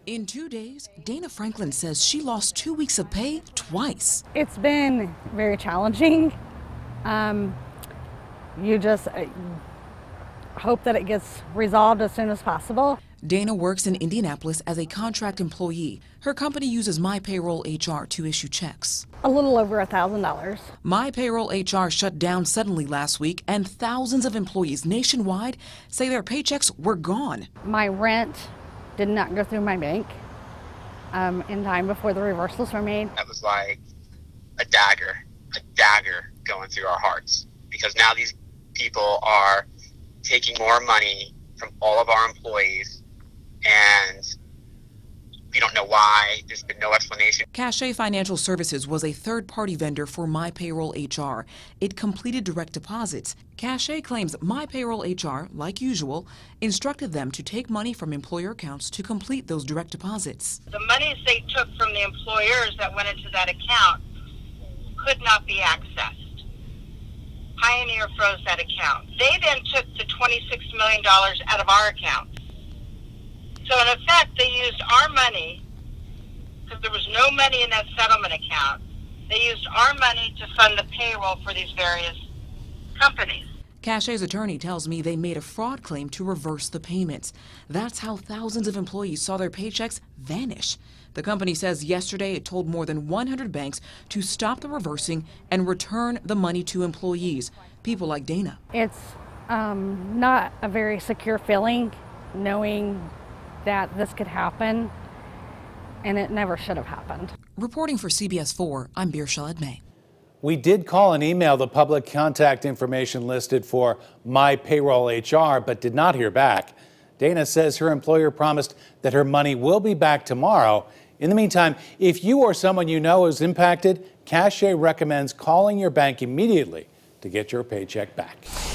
In 2 days, Dana Franklin says she lost 2 weeks of pay twice. It's been very challenging. You just hope that it gets resolved as soon as possible. Dana works in Indianapolis as a contract employee. Her company uses My Payroll HR to issue checks. A little over $1,000. My Payroll HR shut down suddenly last week, and thousands of employees nationwide say their paychecks were gone. My rent did not go through my bank in time before the reversals were made. That was like a dagger going through our hearts, because now these people are taking more money from all of our employees, and we don't know why. There's been no explanation. Cachet Financial Services was a third-party vendor for My Payroll HR. It completed direct deposits. Cachet claims My Payroll HR, like usual, instructed them to take money from employer accounts to complete those direct deposits. The monies they took from the employers that went into that account could not be accessed. Pioneer froze that account. They then took the $26 million out of our account. So in effect, they used our money, because there was no money in that settlement account. They used our money to fund the payroll for these various companies. Cachet's attorney tells me they made a fraud claim to reverse the payments. That's how thousands of employees saw their paychecks vanish. The company says yesterday it told more than 100 banks to stop the reversing and return the money to employees, people like Dana. It's not a very secure feeling knowing that this could happen, and it never should have happened. Reporting for CBS 4, I'm Birsha Edmay. We did call and email the public contact information listed for My Payroll HR, but did not hear back. Dana says her employer promised that her money will be back tomorrow. In the meantime, if you or someone you know is impacted, Cachet recommends calling your bank immediately to get your paycheck back.